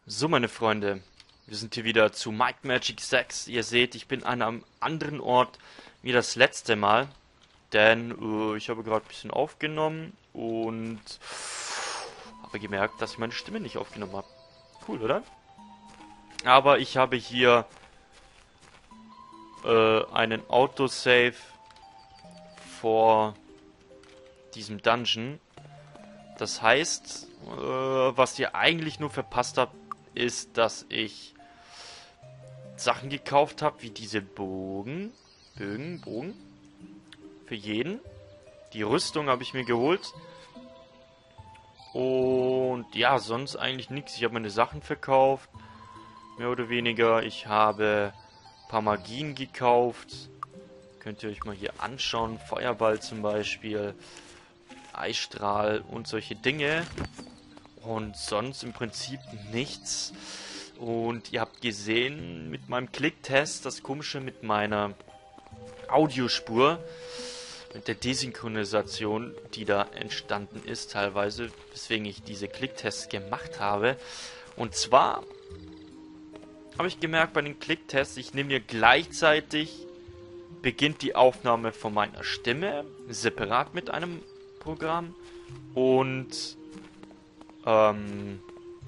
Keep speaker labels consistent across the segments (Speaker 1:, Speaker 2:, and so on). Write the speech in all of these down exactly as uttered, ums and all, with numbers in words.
Speaker 1: So, meine Freunde, wir sind hier wieder zu Might Magic sechs. Ihr seht, ich bin an einem anderen Ort wie das letzte Mal, denn äh, ich habe gerade ein bisschen aufgenommen und habe gemerkt, dass ich meine Stimme nicht aufgenommen habe. Cool, oder? Aber ich habe hier äh, einen Autosave vor diesem Dungeon. Das heißt, äh, was ihr eigentlich nur verpasst habt, ist, dass ich Sachen gekauft habe, wie diese Bogen. Bögen, Bogen. Für jeden. Die Rüstung habe ich mir geholt. Und ja, sonst eigentlich nichts. Ich habe meine Sachen verkauft. Mehr oder weniger. Ich habe ein paar Magien gekauft. Könnt ihr euch mal hier anschauen. Feuerball zum Beispiel. Eisstrahl und solche Dinge. Und sonst im Prinzip nichts. Und ihr habt gesehen mit meinem Klicktest, das Komische mit meiner Audiospur, mit der Desynchronisation, die da entstanden ist teilweise, weswegen ich diese Klicktests gemacht habe. Und zwar habe ich gemerkt bei den Klicktests, ich nehme mir gleichzeitig, beginnt die Aufnahme von meiner Stimme, separat mit einem Programm und ähm,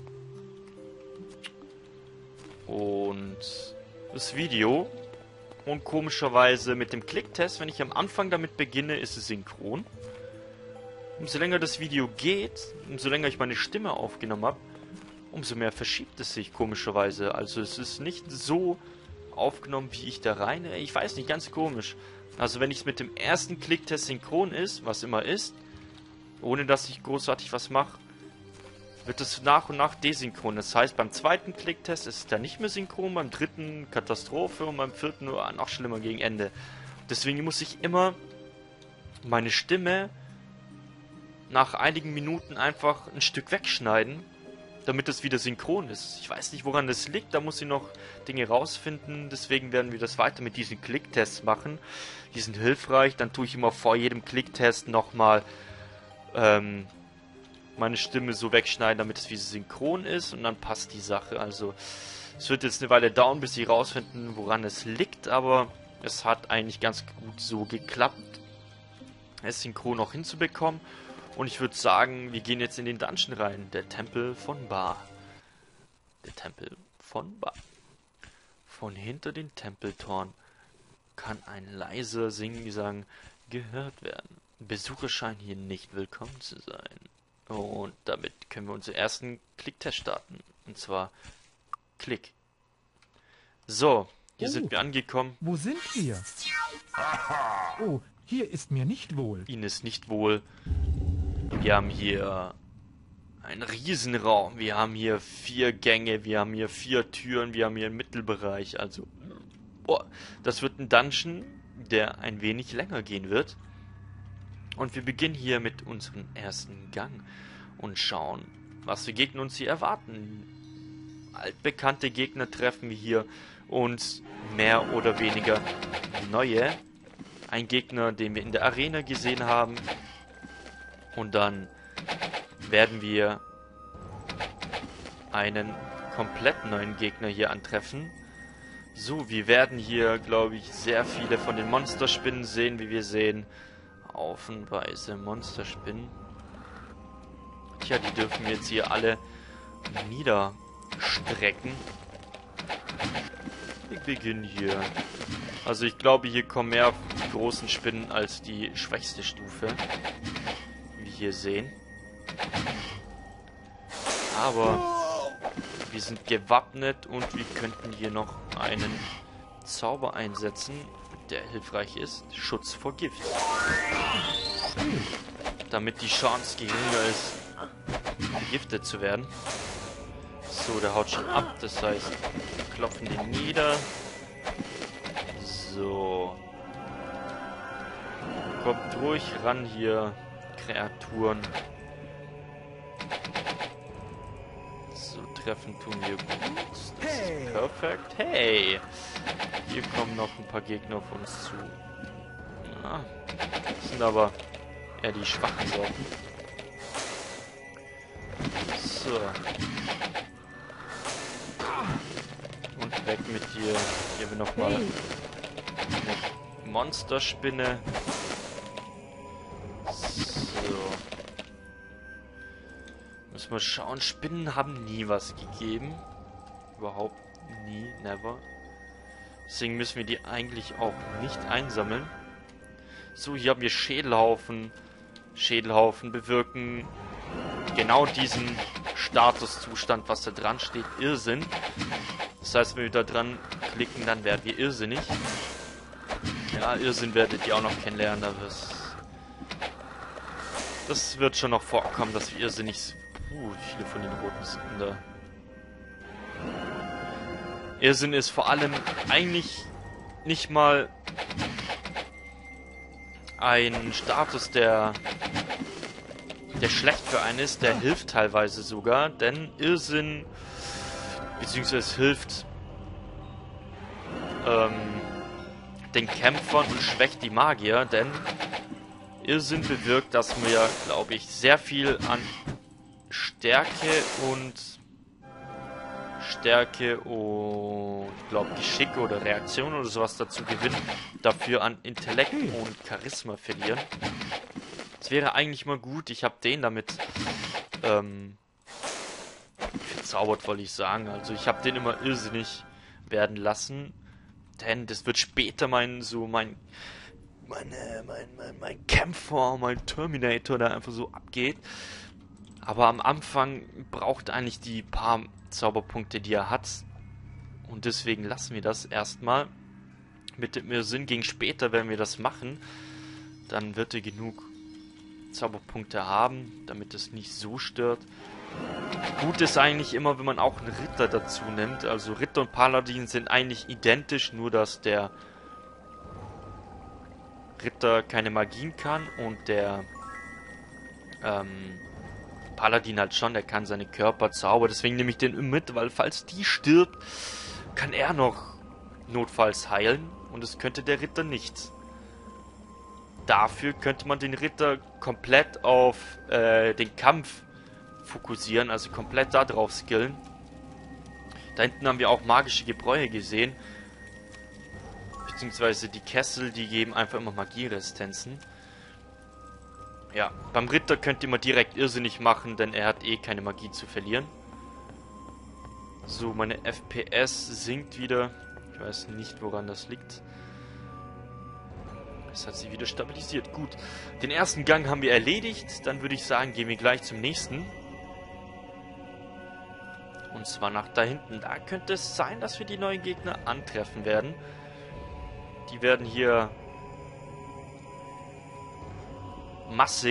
Speaker 1: und das Video. Und komischerweise mit dem Klicktest, wenn ich am Anfang damit beginne, ist es synchron. Umso länger das Video geht, umso länger ich meine Stimme aufgenommen habe, umso mehr verschiebt es sich komischerweise. Also es ist nicht so aufgenommen, wie ich da rein. Ich weiß nicht, ganz komisch. Also wenn ich es mit dem ersten Klicktest synchron ist, was immer ist, ohne dass ich großartig was mache, wird es nach und nach desynchron. Das heißt, beim zweiten Klicktest ist es dann nicht mehr synchron, beim dritten Katastrophe und beim vierten nur noch schlimmer gegen Ende. Deswegen muss ich immer meine Stimme nach einigen Minuten einfach ein Stück wegschneiden, damit es wieder synchron ist. Ich weiß nicht, woran das liegt, da muss ich noch Dinge rausfinden. Deswegen werden wir das weiter mit diesen Klicktests machen. Die sind hilfreich. Dann tue ich immer vor jedem Klicktest nochmal ähm, meine Stimme so wegschneiden, damit es wieder synchron ist und dann passt die Sache. Also es wird jetzt eine Weile dauern, bis sie rausfinden, woran es liegt, aber es hat eigentlich ganz gut so geklappt, es synchron auch hinzubekommen. Und ich würde sagen, wir gehen jetzt in den Dungeon rein. Der Tempel von Ba. Der Tempel von Ba. Von hinter den Tempeltoren kann ein leiser Singgesang gehört werden. Besucher scheinen hier nicht willkommen zu sein. Und damit können wir unseren ersten Klicktest starten. Und zwar Klick. So, hier
Speaker 2: Oh,
Speaker 1: sind wir angekommen.
Speaker 2: Wo sind wir? Oh, hier ist mir nicht wohl.
Speaker 1: Ihnen ist nicht wohl. Wir haben hier einen Riesenraum. Wir haben hier vier Gänge. Wir haben hier vier Türen. Wir haben hier einen Mittelbereich. Also, oh, das wird ein Dungeon, der ein wenig länger gehen wird. Und wir beginnen hier mit unserem ersten Gang und schauen, was für Gegner uns hier erwarten. Altbekannte Gegner treffen wir hier und mehr oder weniger neue. Ein Gegner, den wir in der Arena gesehen haben. Und dann werden wir einen komplett neuen Gegner hier antreffen. So, wir werden hier, glaube ich, sehr viele von den Monsterspinnen sehen, wie wir sehen. Haufenweise Monsterspinnen. Tja, die dürfen wir jetzt hier alle niederstrecken. Wir beginnen hier. Also ich glaube, hier kommen mehr die großen Spinnen als die schwächste Stufe. Wie wir hier sehen. Aber wir sind gewappnet und wir könnten hier noch einen Zauber einsetzen, der hilfreich ist. Schutz vor Gift. Damit die Chance geringer ist, vergiftet zu werden. So, der haut schon ab. Das heißt, wir klopfen den nieder. So. Kommt ruhig ran hier, Kreaturen. So, treffen tun wir gut. Das ist perfekt. Hey! Hier kommen noch ein paar Gegner auf uns zu. Ah, das sind aber eher die schwachen Sorten. So. weg mit dir. Hier haben wir nochmal
Speaker 3: Hey.
Speaker 1: eine Monsterspinne. So. Müssen wir schauen. Spinnen haben nie was gegeben. Überhaupt nie, never. Deswegen müssen wir die eigentlich auch nicht einsammeln. So, hier haben wir Schädelhaufen. Schädelhaufen bewirken genau diesen Statuszustand, was da dran steht, Irrsinn. Das heißt, wenn wir da dran klicken, dann werden wir irrsinnig. Ja, Irrsinn werdet ihr auch noch kennenlernen, aber das, das wird schon noch vorkommen, dass wir irrsinnig sind. Uh, wie viele von den Roten sind da? Irrsinn ist vor allem eigentlich nicht mal ein Status, der, der schlecht für einen ist, der hilft teilweise sogar, denn Irrsinn, beziehungsweise hilft ähm, den Kämpfern und schwächt die Magier, denn Irrsinn bewirkt, dass wir, glaube ich, sehr viel an Stärke und Stärke und ich glaube Geschick oder Reaktion oder sowas dazu gewinnen, dafür an Intellekt und Charisma verlieren. Das wäre eigentlich mal gut. Ich habe den damit ähm, verzaubert, wollte ich sagen. Also ich habe den immer irrsinnig werden lassen, denn das wird später mein so mein meine, mein, mein, mein Kämpfer, mein Terminator, der einfach so abgeht. Aber am Anfang braucht er eigentlich die paar Zauberpunkte, die er hat. Und deswegen lassen wir das erstmal. Mit dem Irrsinn gegen später, wenn wir das machen, dann wird er genug Zauberpunkte haben, damit es nicht so stört. Gut ist eigentlich immer, wenn man auch einen Ritter dazu nimmt. Also Ritter und Paladin sind eigentlich identisch, nur dass der Ritter keine Magien kann und der ähm, Paladin halt schon, der kann seine Körper zaubern. Deswegen nehme ich den mit, weil falls die stirbt, kann er noch notfalls heilen und es könnte der Ritter nicht. Dafür könnte man den Ritter komplett auf äh, den Kampf fokussieren, also komplett da drauf skillen. Da hinten haben wir auch magische Gebräue gesehen. Beziehungsweise die Kessel, die geben einfach immer Magieresistenzen. Ja, beim Ritter könnt ihr mal direkt irrsinnig machen, denn er hat eh keine Magie zu verlieren. So, meine F P S sinkt wieder. Ich weiß nicht, woran das liegt. Es hat sich wieder stabilisiert. Gut, den ersten Gang haben wir erledigt. Dann würde ich sagen, gehen wir gleich zum nächsten. Und zwar nach da hinten. Da könnte es sein, dass wir die neuen Gegner antreffen werden. Die werden hier massig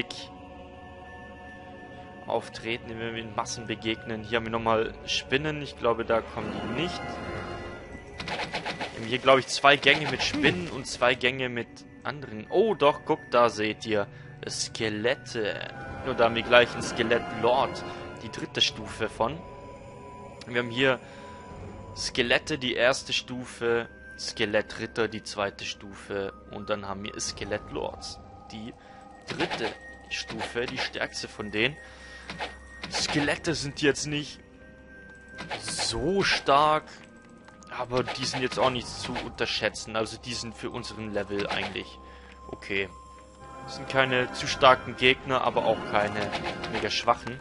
Speaker 1: auftreten, wenn wir in Massen begegnen. Hier haben wir nochmal Spinnen. Ich glaube, da kommen die nicht. Wir haben hier, glaube ich, zwei Gänge mit Spinnen und zwei Gänge mit anderen. Oh, doch, guckt, da seht ihr Skelette. Nur da haben wir gleich einen Skelett-Lord. Die dritte Stufe von. Wir haben hier Skelette, die erste Stufe. Skelettritter, die zweite Stufe. Und dann haben wir Skelett-Lords. Die dritte Stufe, die stärkste von denen. Skelette sind jetzt nicht so stark, aber die sind jetzt auch nicht zu unterschätzen. Also die sind für unseren Level eigentlich okay. Das sind keine zu starken Gegner, aber auch keine mega schwachen.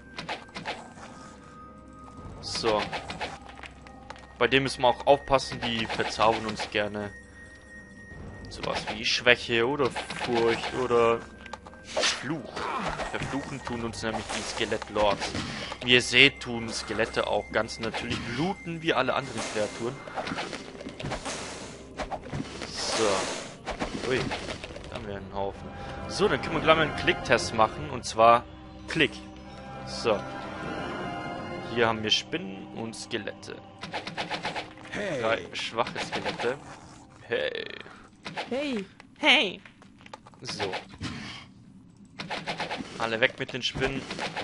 Speaker 1: So. Bei dem müssen wir auch aufpassen, die verzaubern uns gerne sowas wie Schwäche oder Furcht oder Fluch. Verfluchen tun uns nämlich die Skelett-Lords. Wie ihr seht, tun Skelette auch ganz natürlich bluten wie alle anderen Kreaturen. So. Ui, da haben wir einen Haufen. So, dann können wir gleich mal einen Klicktest machen. Und zwar Klick. So. Hier haben wir Spinnen und Skelette.
Speaker 2: Hey.
Speaker 1: Drei schwache Skelette. Hey.
Speaker 3: Hey.
Speaker 1: Hey. So. Alle weg mit den Spinnen.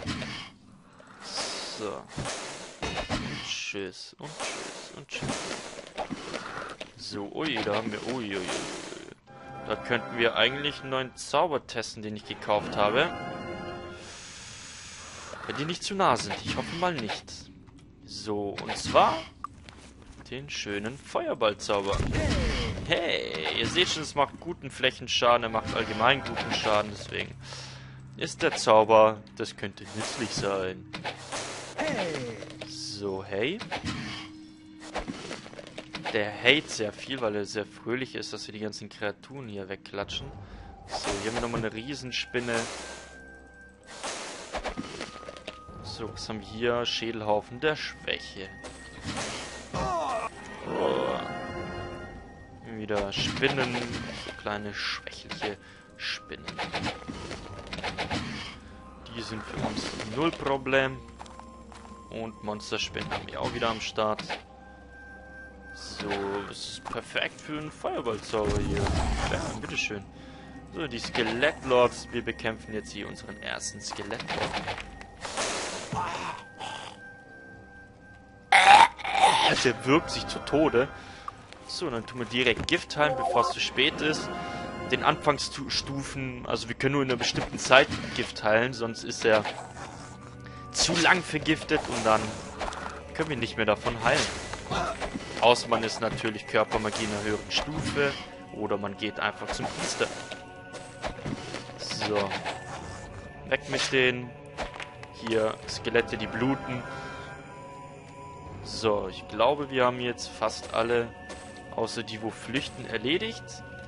Speaker 1: So. Und tschüss. Und tschüss. Und tschüss. So, ui, da haben wir... Ui, ui, ui. Da könnten wir eigentlich einen neuen Zauber testen, den ich gekauft habe. Wenn die nicht zu nah sind. Ich hoffe mal nicht. So, und zwar... den schönen Feuerballzauber. Hey, ihr seht schon, es macht guten Flächenschaden, er macht allgemein guten Schaden, deswegen ist der Zauber, das könnte nützlich sein. So, hey. Der hate sehr viel, weil er sehr fröhlich ist, dass wir die ganzen Kreaturen hier wegklatschen. So, hier haben wir nochmal eine Riesenspinne. So, was haben wir hier? Schädelhaufen der Schwäche. Oh. Wieder Spinnen, so kleine schwächliche Spinnen. Die sind für uns null Problem. Und Monsterspinnen haben wir auch wieder am Start. So, das ist perfekt für einen Feuerballzauber hier. Ja, bitteschön. So, die Skelettlords. Wir bekämpfen jetzt hier unseren ersten Skelettlord. Der wirkt sich zu Tode. So, dann tun wir direkt Gift heilen, bevor es zu spät ist. Den Anfangsstufen, also wir können nur in einer bestimmten Zeit Gift heilen, sonst ist er zu lang vergiftet und dann können wir nicht mehr davon heilen. Außer man ist natürlich Körpermagie in einer höheren Stufe oder man geht einfach zum Priester. So. Weg mit den hier Skelette, die bluten. So, ich glaube, wir haben jetzt fast alle, außer die, wo flüchten, erledigt.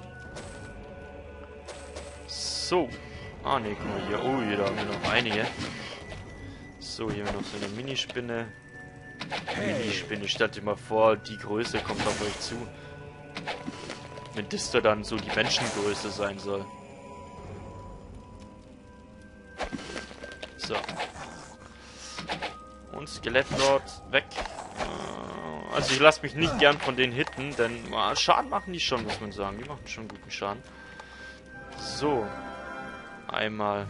Speaker 1: So. Ah, ne, guck mal hier. Oh, hier, da haben wir noch einige. So, hier haben wir noch so eine Minispinne. Minispinne, stellt dir mal vor, die Größe kommt auf euch zu. Wenn das da dann so die Menschengröße sein soll. So. Und Skelettlord weg. Also ich lasse mich nicht gern von denen hitten, denn oh, Schaden machen die schon, muss man sagen. Die machen schon guten Schaden. So. Einmal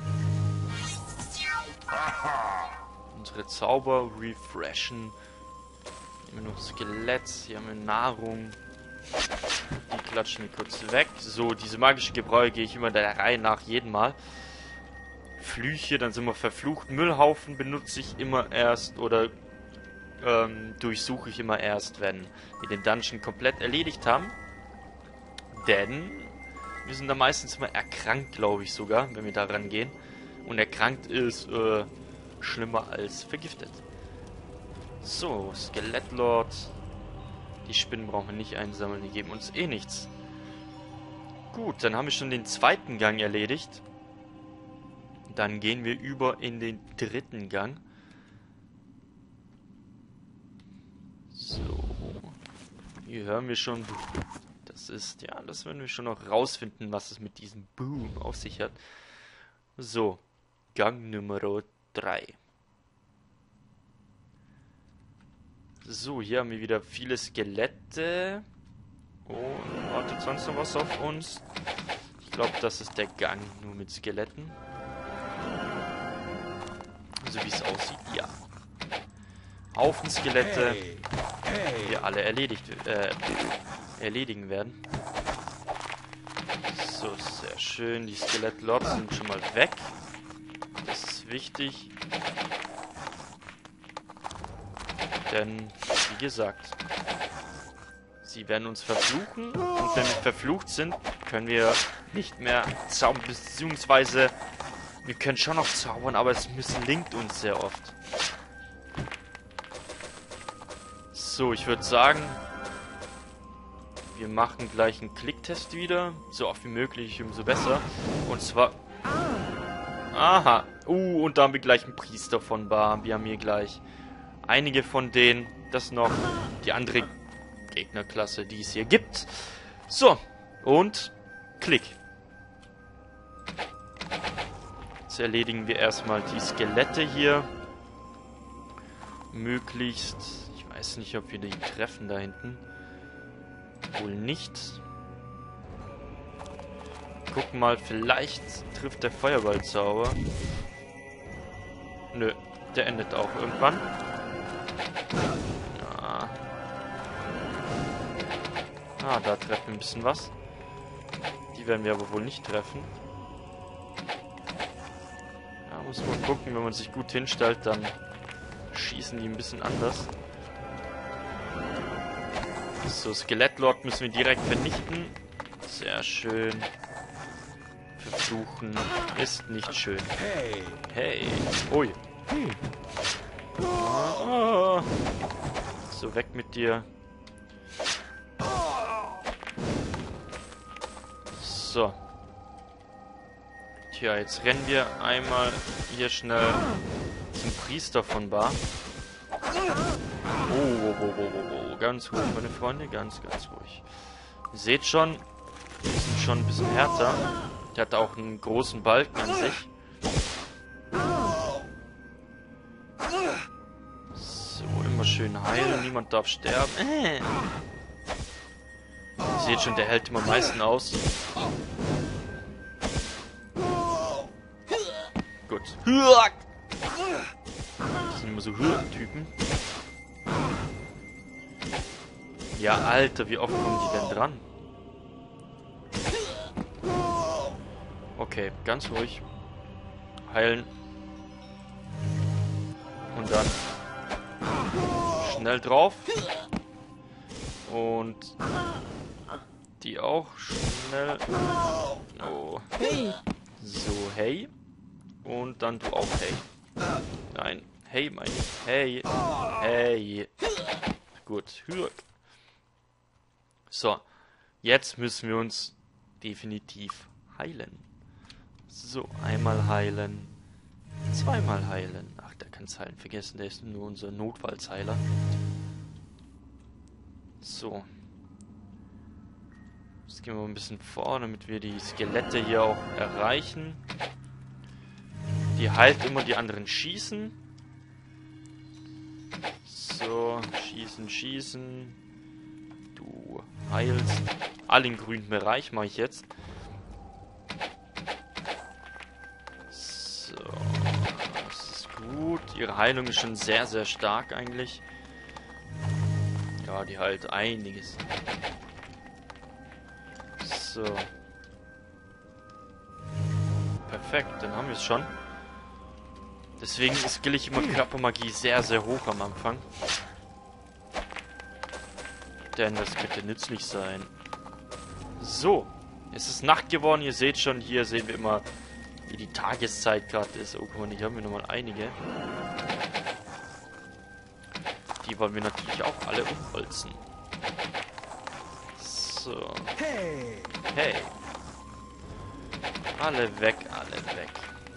Speaker 1: unsere Zauber refreshen. Hier haben wir noch Skelett, hier haben wir Nahrung. Die klatschen wir kurz weg. So, diese magische Gebräu gehe ich immer der Reihe nach jeden Mal. Flüche, dann sind wir verflucht. Müllhaufen benutze ich immer erst oder ähm, durchsuche ich immer erst, wenn wir den Dungeon komplett erledigt haben. Denn wir sind da meistens immer erkrankt, glaube ich sogar, wenn wir da rangehen. Und erkrankt ist äh, schlimmer als vergiftet. So, Skelettlord. Die Spinnen brauchen wir nicht einsammeln, die geben uns eh nichts. Gut, dann haben wir schon den zweiten Gang erledigt. Dann gehen wir über in den dritten Gang. So. Hier hören wir schon. Das ist, ja, das werden wir schon noch rausfinden, was es mit diesem Boom auf sich hat. So. Gang Nummer drei. So, hier haben wir wieder viele Skelette. Und wartet sonst noch was auf uns? Ich glaube, das ist der Gang nur mit Skeletten. So wie es aussieht, ja. Haufen Skelette, hey, hey. Die wir alle erledigt, äh, erledigen werden. So, sehr schön. Die Skelettlords sind schon mal weg. Das ist wichtig. Denn, wie gesagt, sie werden uns verfluchen. Und wenn wir verflucht sind, können wir nicht mehr zaubern, beziehungsweise wir können schon noch zaubern, aber es misslingt uns sehr oft. So, ich würde sagen, wir machen gleich einen Klicktest wieder. So oft wie möglich, umso besser. Und zwar... Aha. Uh, und da haben wir gleich einen Priester von Bar. Wir haben hier gleich einige von denen. Das noch die andere Gegnerklasse, die es hier gibt. So, und Klick. Jetzt erledigen wir erstmal die Skelette hier. Möglichst... Ich weiß nicht, ob wir die treffen da hinten. Wohl nicht. Gucken mal, vielleicht trifft der Feuerballzauber. Nö, der endet auch irgendwann. Ja. Ah, da treffen wir ein bisschen was. Die werden wir aber wohl nicht treffen. Ja, muss man gucken, wenn man sich gut hinstellt, dann schießen die ein bisschen anders. So, Skelettlord müssen wir direkt vernichten. Sehr schön. Verfluchen ist nicht schön.
Speaker 2: Hey.
Speaker 1: Hey. Ui.
Speaker 2: Hey.
Speaker 1: Ah. So, weg mit dir. So. Tja, jetzt rennen wir einmal hier schnell zum Priester von Bar. Oh, oh, oh, oh, oh, oh. Ganz ruhig, meine Freunde, ganz, ganz ruhig. Ihr seht schon, wir sind schon ein bisschen härter. Der hat auch einen großen Balken an sich. So, immer schön heilen, niemand darf sterben. Äh. Ihr seht schon, der hält immer am meisten aus. Gut. Das sind immer so Typen. Ja, Alter, wie oft kommen die denn dran? Okay, ganz ruhig. Heilen. Und dann schnell drauf. Und die auch schnell. Oh.
Speaker 3: Hey.
Speaker 1: So, hey. Und dann du auch, hey. Nein, hey meine ich. Hey. Hey. Gut, hürk. So, jetzt müssen wir uns definitiv heilen. So, einmal heilen. Zweimal heilen. Ach, der kann es heilen vergessen. Der ist nur unser Notfallsheiler. So. Jetzt gehen wir mal ein bisschen vor, damit wir die Skelette hier auch erreichen. Die heilt immer, die anderen schießen. So, schießen, schießen. Du heilst. Alle im grünen Bereich mache ich jetzt. So, das ist gut. Ihre Heilung ist schon sehr, sehr stark eigentlich. Ja, die heilt einiges. So. Perfekt, dann haben wir es schon. Deswegen skill ich immer Körpermagie sehr, sehr hoch am Anfang. Denn das könnte nützlich sein. So. Es ist Nacht geworden. Ihr seht schon, hier sehen wir immer, wie die Tageszeit gerade ist. Oh, guck mal, hier haben wir nochmal einige. Die wollen wir natürlich auch alle umholzen. So.
Speaker 2: Hey.
Speaker 1: Hey. Alle weg, alle weg.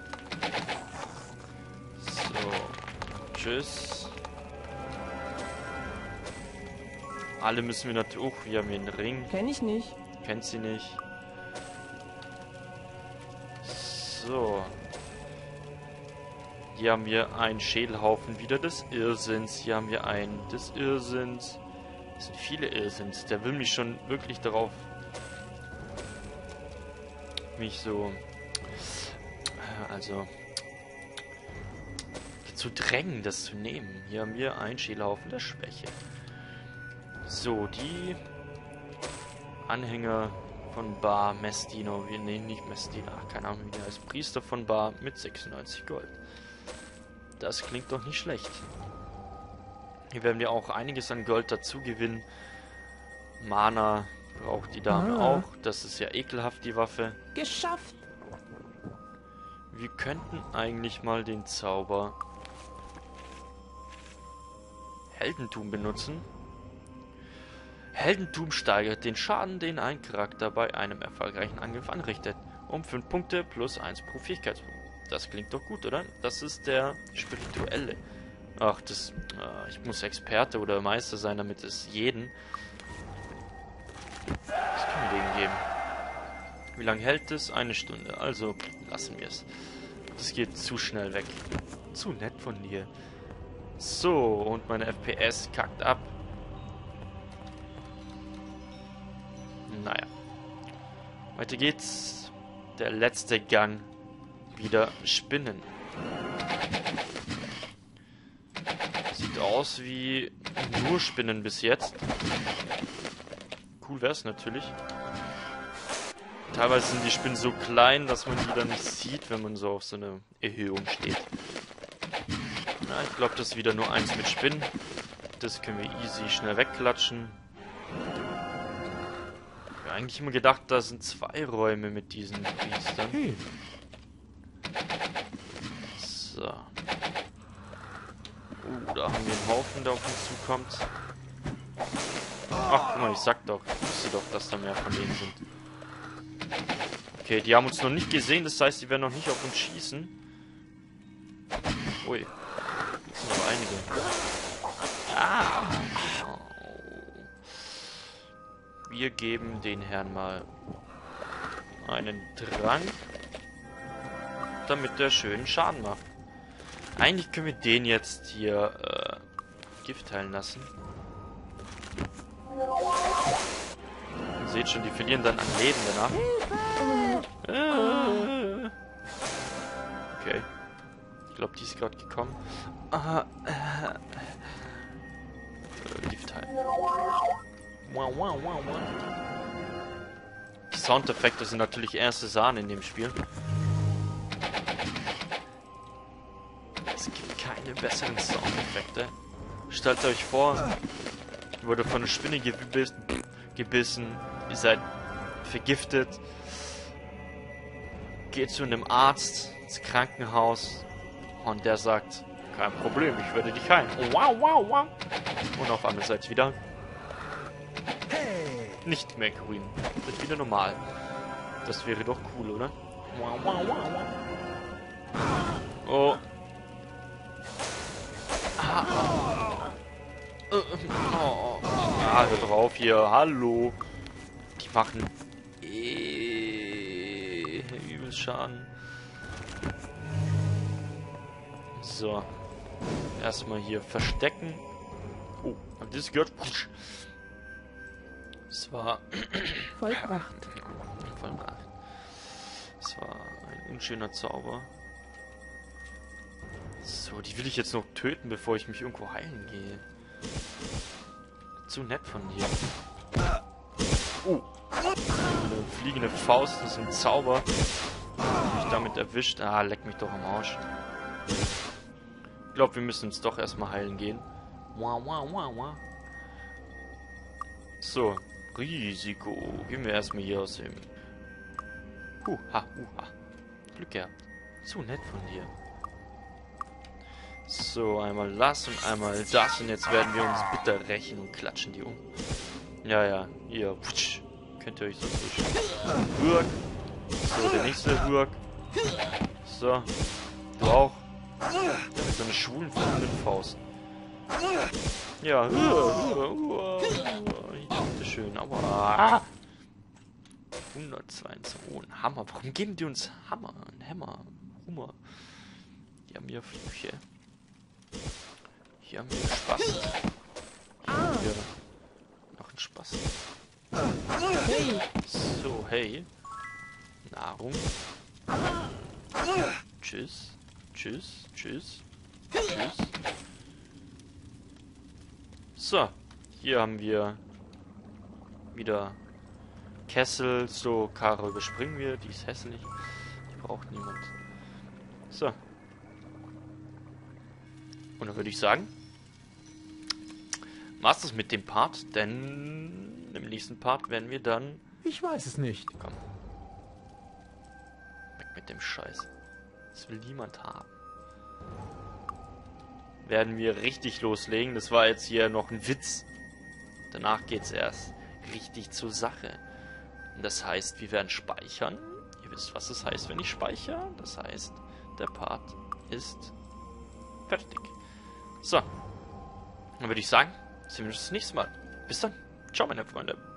Speaker 1: So. Tschüss. Alle müssen wir natürlich... Oh, wir haben hier einen Ring.
Speaker 3: Kenn ich nicht.
Speaker 1: Kennt sie nicht. So. Hier haben wir einen Schädelhaufen wieder des Irrsinns. Hier haben wir einen des Irrsinns. Das sind viele Irrsinns. Der will mich schon wirklich darauf... mich so... Also... zu drängen, das zu nehmen. Hier haben wir einen Schädelhaufen der Schwäche. So, die Anhänger von Bar Mestino, wir nehmen nicht Mestino, ach, keine Ahnung wie der heißt, Priester von Bar mit sechsundneunzig Gold. Das klingt doch nicht schlecht. Hier werden wir auch einiges an Gold dazu gewinnen. Mana braucht die Dame
Speaker 3: Ah.
Speaker 1: auch, das ist ja ekelhaft, die Waffe.
Speaker 3: Geschafft.
Speaker 1: Wir könnten eigentlich mal den Zauber Heldentum benutzen. Heldentum steigert den Schaden, den ein Charakter bei einem erfolgreichen Angriff anrichtet. Um fünf Punkte plus eins pro Fähigkeitspunkt. Das klingt doch gut, oder? Das ist der spirituelle. Ach, das... Äh, ich muss Experte oder Meister sein, damit es jeden... Das können wir denen geben. Wie lange hält es? Eine Stunde. Also lassen wir es. Das geht zu schnell weg. Zu nett von dir. So, und meine F P S kackt ab. Naja. Weiter geht's. Der letzte Gang. Wieder Spinnen. Sieht aus wie nur Spinnen bis jetzt. Cool wär's natürlich. Teilweise sind die Spinnen so klein, dass man die dann nicht sieht, wenn man so auf so eine Erhöhung steht. Na, ich glaube, das ist wieder nur eins mit Spinnen. Das können wir easy schnell wegklatschen. Ich habe eigentlich immer gedacht, da sind zwei Räume mit diesen Priestern.
Speaker 2: Hey.
Speaker 1: So. Uh, da haben wir einen Haufen, der auf uns zukommt. Ach, guck mal, ich sag doch. Ich wusste doch, dass da mehr von denen sind. Okay, die haben uns noch nicht gesehen, das heißt, die werden noch nicht auf uns schießen. Ui. Das sind aber einige. Ah. Wir geben den Herrn mal einen Trank, damit der schön Schaden macht. Eigentlich können wir den jetzt hier äh, Gift teilen lassen. Ihr seht schon, die verlieren dann an Leben danach. Äh. Okay. Ich glaube, die ist gerade gekommen. Aha. Äh. Gift teilen. Wow, wow, wow, wow. Die Soundeffekte sind natürlich erste Sahne in dem Spiel. Es gibt keine besseren Soundeffekte. Stellt euch vor, ihr wurde von einer Spinne gebissen, gebissen, ihr seid vergiftet, geht zu einem Arzt ins Krankenhaus und der sagt, kein Problem, ich werde dich heilen. Wow, wow, wow. Und auf einmal seid ihr wieder nicht mehr grün. Wird wieder normal. Das wäre doch cool, oder? Wow, wow, wow, wow. Oh. Ah. Oh. Oh. Ah, hör drauf hier. Hallo. Die machen eh übel Schaden. So. Erstmal hier verstecken. Oh, hab das gehört? Es war
Speaker 3: Vollbracht.
Speaker 1: Vollbracht. Es war ein unschöner Zauber. So, die will ich jetzt noch töten, bevor ich mich irgendwo heilen gehe. Zu nett von dir. Oh. Eine fliegende Faust, das ist ein Zauber. Mich damit erwischt. Ah, leck mich doch am Arsch. Ich glaube, wir müssen uns doch erstmal heilen gehen. Wow, wow, wow, wow. So. Risiko. Gehen wir erstmal hier aus dem... Huha, huha. Glück gehabt. Zu nett von dir. So, einmal das und einmal das. Und jetzt werden wir uns bitter rächen und klatschen die um. Ja, ja. Hier. Putsch. Könnt ihr euch so zwischen. Hurk. So, der nächste Hurk. So. Du auch. Mit so einer schwulen Faust. Ja, hurr, hurr, hurr, hurr. Schön, aber hundertzweiundzwanzig. Oh, ein Hammer. Warum geben die uns Hammer? Ein Hammer. Hummer. Hier haben wir Flüche. Hier haben wir Spaß. Hier haben wir noch einen Spaß.
Speaker 3: Hey.
Speaker 1: So, hey. Nahrung. Tschüss. Tschüss. Tschüss. Tschüss. So. Hier haben wir wieder Kessel. So, Karo überspringen wir. Die ist hässlich. Die braucht niemand. So. Und dann würde ich sagen, war's das mit dem Part, denn im nächsten Part werden wir dann...
Speaker 2: Ich weiß es nicht.
Speaker 1: Komm. Weg mit dem Scheiß. Das will niemand haben. Werden wir richtig loslegen. Das war jetzt hier noch ein Witz. Danach geht's erst richtig zur Sache. Und das heißt, wir werden speichern. Ihr wisst, was das heißt, wenn ich speichere. Das heißt, der Part ist fertig. So. Dann würde ich sagen, sehen wir uns das nächste Mal. Bis dann. Ciao, meine Freunde.